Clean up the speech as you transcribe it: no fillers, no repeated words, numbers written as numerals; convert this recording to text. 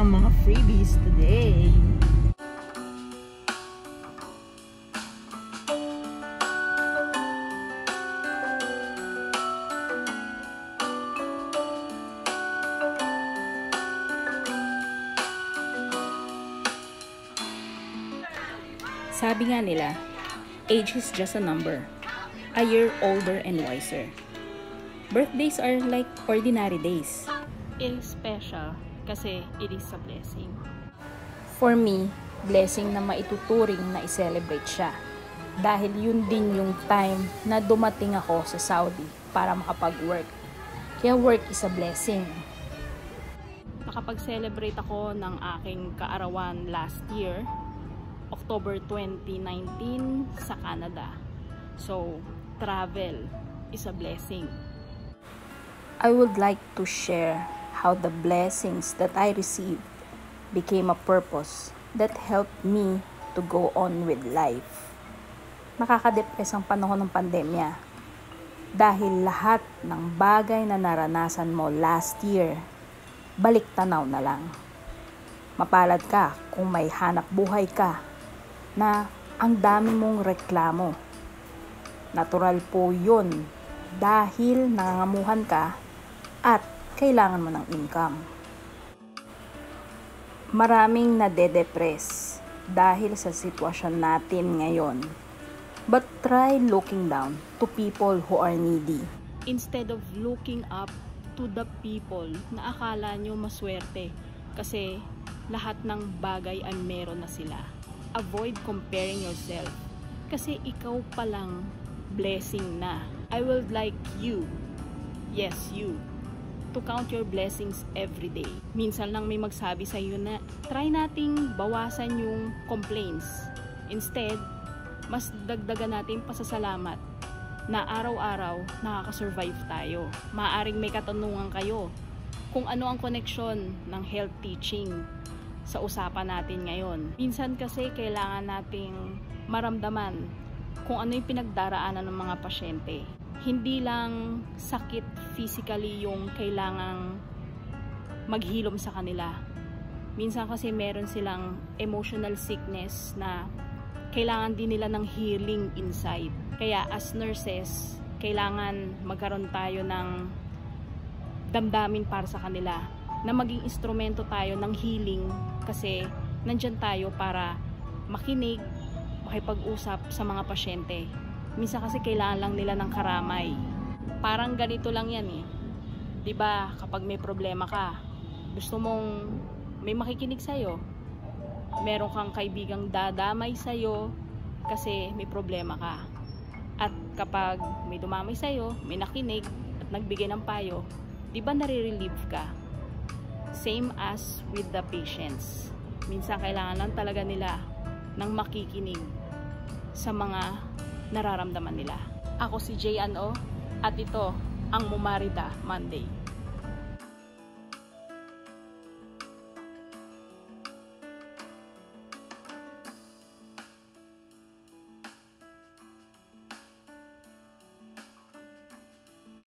ng mga freebies today. Sabi nga nila, age is just a number, a year older and wiser. Birthdays are like ordinary days. It is special kasi it is a blessing. For me, blessing na maituturing na i-celebrate siya. Dahil yun din yung time na dumating ako sa Saudi para makapag-work. Kaya work is a blessing. Nakapag-celebrate ako ng aking kaarawan last year, October 2019 sa Canada. So, travel is a blessing. I would like to share how the blessings that I received became a purpose that helped me to go on with life. Nakaka-depress ang panahon ng pandemya dahil lahat ng bagay na naranasan mo last year, balik tanaw na lang. Mapalad ka kung may hanap buhay ka na ang dami mong reklamo. Natural po yun dahil nangangamuhan ka at kailangan mo ng income. Maraming nade-depress dahil sa sitwasyon natin ngayon. But try looking down to people who are needy. Instead of looking up to the people na akala nyo maswerte kasi lahat ng bagay ay meron na sila. Avoid comparing yourself kasi ikaw palang blessing na. I would like you, yes you, to count your blessings every day. Minsan lang may magsabi sa iyo na try nating bawasan yung complaints. Instead, mas dagdagan natin pasasalamat na araw-araw nakaka-survive tayo. Maaring may katanungan kayo kung ano ang koneksyon ng health teaching sa usapan natin ngayon. Minsan kasi kailangan nating maramdaman kung ano yung pinagdaraanan ng mga pasyente. Hindi lang sakit physically yung kailangang maghilom sa kanila. Minsan kasi meron silang emotional sickness na kailangan din nila ng healing inside. Kaya as nurses, kailangan magkaroon tayo ng damdamin para sa kanila, na maging instrumento tayo ng healing kasi nandyan tayo para makinig, makipag-usap sa mga pasyente. Minsan kasi kailangan lang nila ng karamay. Parang ganito lang yan eh. 'Di ba, kapag may problema ka, gusto mong may makikinig sa'yo. Meron kang kaibigang dadamay sa'yo kasi may problema ka. At kapag may dumamay sa'yo, may nakinig at nagbigay ng payo, 'di ba nare-relieve ka? Same as with the patients. Minsan kailangan lang talaga nila ng makikinig sa mga nararamdaman nila. Ako si J.N.O. at ito ang Mumarida Monday.